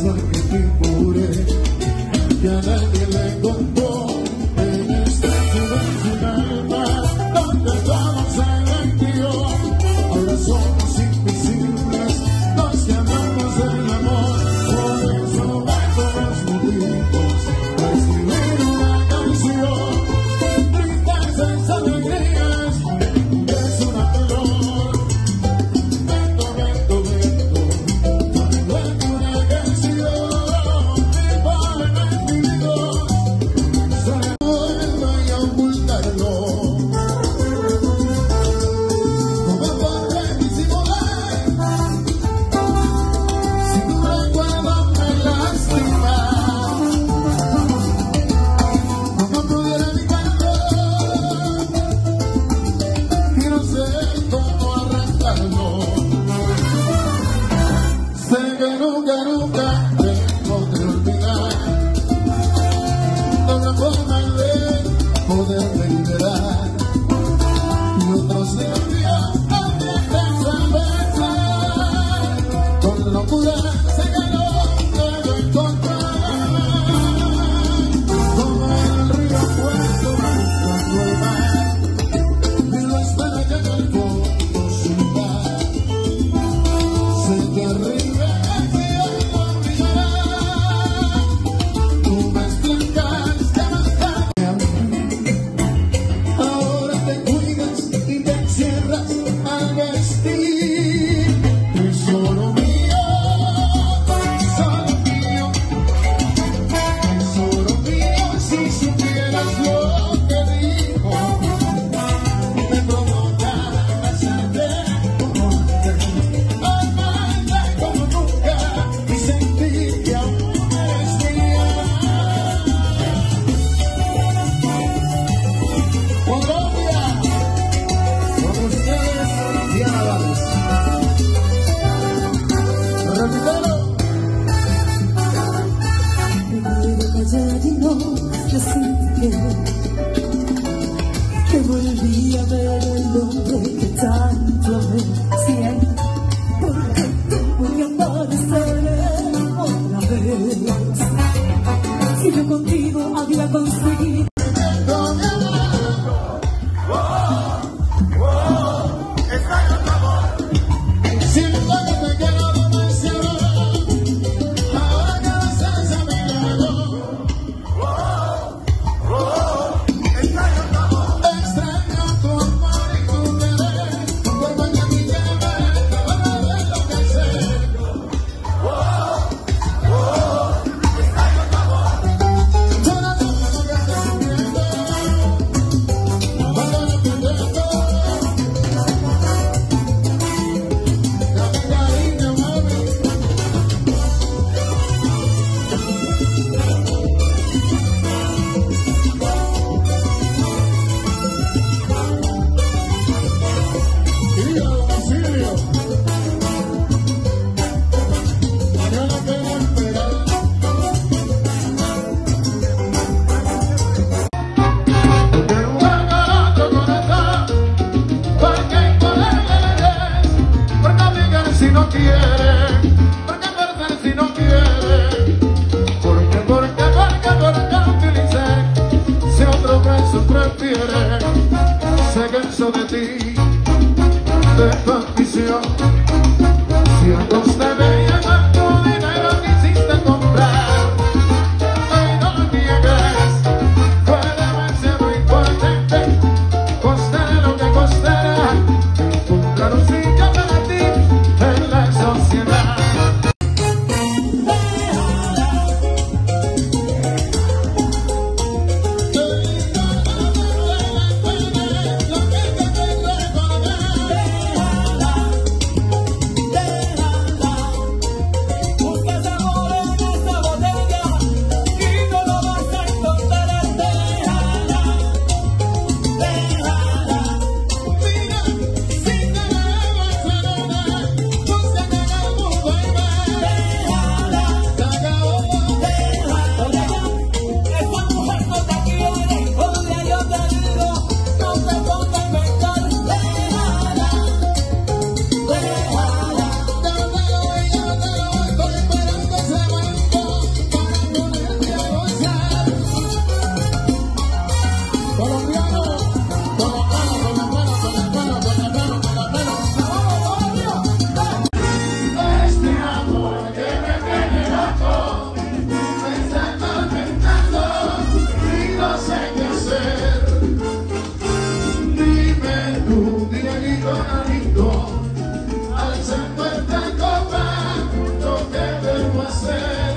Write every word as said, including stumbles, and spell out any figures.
soy que te juré que a nadie le contó en este ciudad sin alma donde todo se vendió. Ahora somos invisibles los que amamos el amor, por eso vengo los motivos para escribir una canción. Tristezas, alegrías, es una flor. Vento, vento, vento, vengo en una canción. Mi poema escribido, se vuelve a ocultarlo. ¿Cómo podré disimular si tu recuerdo me lastima? ¿Cómo pudiera evitarlo? Y no sé cómo arrancarlo. Sé que nunca, nunca te podré olvidar. No habrá forma de poderme liberar. Y otros días también te besar. Con locura sé que no puedo encontrar. Como el río puesto buscando el mar. Y lo espera ya en el fondo sin lugar. Sé que arriba el cielo brillará. Tú me explicas que más tarde ahora te cuidas y te encierras al vestir. Tesoro mío, va a ser.